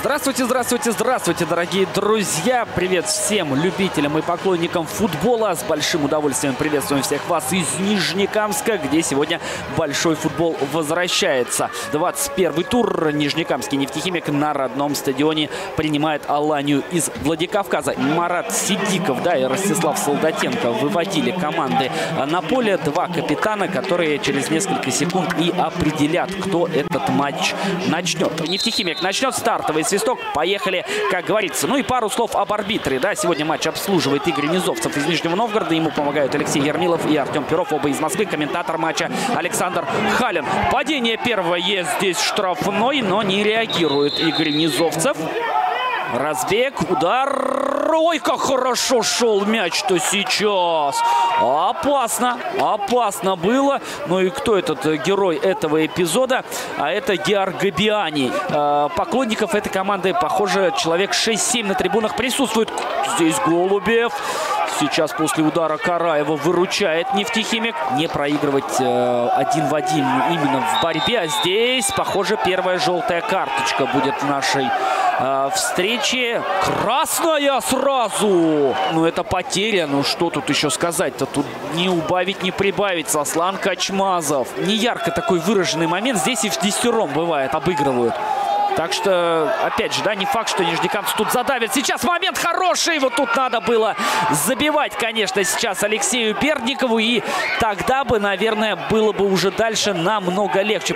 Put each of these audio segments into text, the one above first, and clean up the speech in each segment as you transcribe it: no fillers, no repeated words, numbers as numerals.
Здравствуйте, здравствуйте, здравствуйте, дорогие друзья! Привет всем любителям и поклонникам футбола. С большим удовольствием приветствуем всех вас из Нижнекамска, где сегодня большой футбол возвращается. 21-й тур. Нижнекамский нефтехимик на родном стадионе принимает Аланию из Владикавказа. Марат Сидиков, и Ростислав Солдатенко выводили команды на поле. Два капитана, которые через несколько секунд и определят, кто этот матч начнет. Нефтехимик начнет, стартовый свисток. Поехали, как говорится. Ну и пару слов об арбитре. Сегодня матч обслуживает Игорь Низовцев из Нижнего Новгорода. Ему помогают Алексей Ермилов и Артем Перов, оба из Москвы. Комментатор матча Александр Халин. Падение первое здесь штрафной, но не реагирует Игорь Низовцев. Разбег, удар. Ой, как хорошо шел мяч-то сейчас. Опасно, опасно было. Ну и кто этот герой этого эпизода? А это Георгобиани. Поклонников этой команды, похоже, человек 6-7 на трибунах присутствует. Здесь Голубев. Сейчас после удара Караева выручает нефтехимик. Не проигрывать один в один именно в борьбе. А здесь, похоже, первая желтая карточка будет в нашей встрече. Красная сразу. Ну, это потеря. Ну, что тут еще сказать-то? Тут не убавить, не прибавить. Сослан Качмазов. Не ярко такой выраженный момент. Здесь и в десятером бывает, обыгрывают. Так что, опять же, не факт, что нижнекамцы тут задавят. Сейчас момент хороший. Вот тут надо было забивать, конечно, сейчас Алексею Бердникову. И тогда бы, наверное, было бы уже дальше намного легче.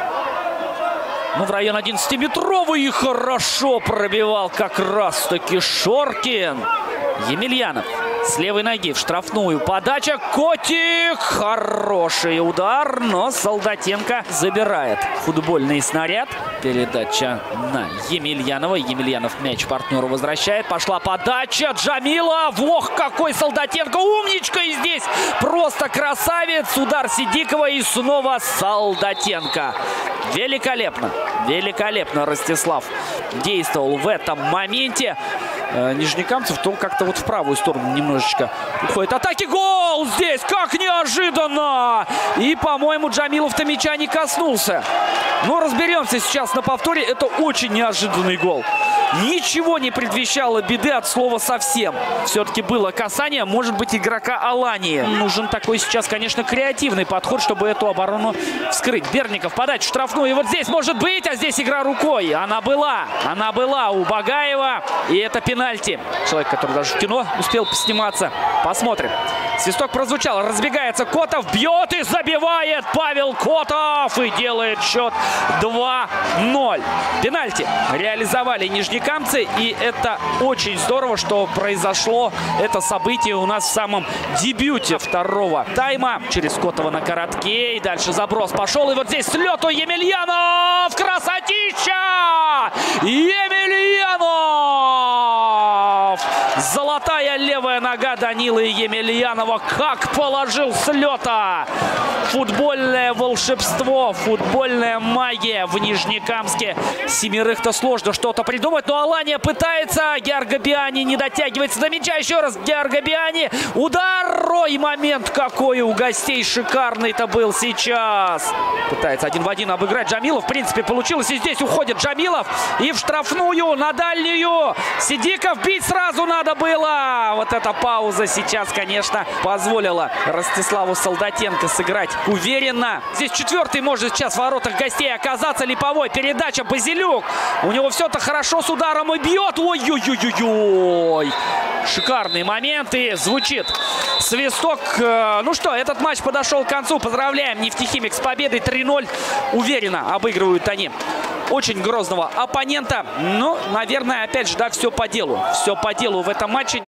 Ну, в район 11-метровый. И хорошо пробивал как раз-таки Шоркин. Емельянов с левой ноги в штрафную. Подача. Котик. Хороший удар, но Солдатенко забирает футбольный снаряд. Передача на Емельянова. Емельянов мяч партнеру возвращает. Пошла подача. Джамилов. Ох, какой Солдатенко. Умничка и здесь. Просто красавец. Удар Сидикова и снова Солдатенко. Великолепно. Великолепно Ростислав действовал в этом моменте. Нижнекамцев то как-то вот в правую сторону немножечко уходит атаки. Гол здесь! Как неожиданно! И, по-моему, Джамилов-то мяча не коснулся. Но разберемся сейчас на повторе. Это очень неожиданный гол. Ничего не предвещало беды от слова совсем. Все-таки было касание, может быть, игрока Алании. Нужен такой сейчас, конечно, креативный подход, чтобы эту оборону вскрыть. Бердников подать в штрафную. И вот здесь может быть, а здесь игра рукой. Она была у Багаева. И это пенальти. Человек, который даже в кино успел посниматься. Посмотрим. Свисток прозвучал. Разбегается Котов. Бьет и забивает Павел Котов. И делает счет 2-0. Пенальти реализовали нижнекамцы. И это очень здорово, что произошло это событие у нас в самом дебюте второго тайма. Через Котова на коротке. И дальше заброс пошел. И вот здесь с лету Емельянов. Красотища! Емельянов! Золотая левая нога Данилы Емельянова. Как положил с лета! Футбольное волшебство, футбольная магия в Нижнекамске. Семерых-то сложно что-то придумать, но Алания пытается. Георгобиани не дотягивается до мяча. Еще раз Георгобиани. Удар! Ой, момент какой у гостей шикарный-то был сейчас. Пытается один в один обыграть Джамилов. В принципе, получилось. И здесь уходит Джамилов. И в штрафную, на дальнюю. Сидиков бить сразу надо было. Вот эта пауза сейчас, конечно, позволила Ростиславу Солдатенко сыграть уверенно. Здесь четвертый может сейчас в воротах гостей оказаться. Липовой. Передача Базилюк. У него все-то хорошо с ударом и бьет. Ой-ой-ой-ой-ой. Шикарный момент. И звучит свисток. Ну что, этот матч подошел к концу. Поздравляем нефтехимик с победой 3-0. Уверенно обыгрывают они очень грозного оппонента. Ну, наверное, опять же, все по делу. Все по делу в этом матче.